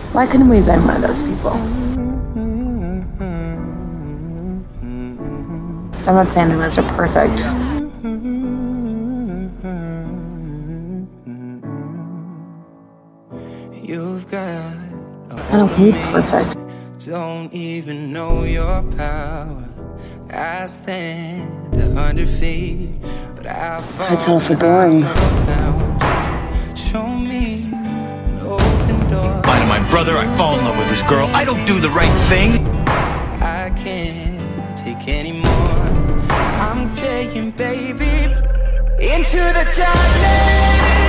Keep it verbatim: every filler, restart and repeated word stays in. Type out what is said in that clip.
Why couldn't we have been one of those people? I'm not saying their lives are perfect. You've got I don't need perfect. Don't even know your power. I stand a hundred feet, but I fall. I'd settle for boring. Show me an open door. Lie to my brother, I fall in love with this girl. I don't do the right thing. I can't take anymore. I'm saying, baby, into the darkness.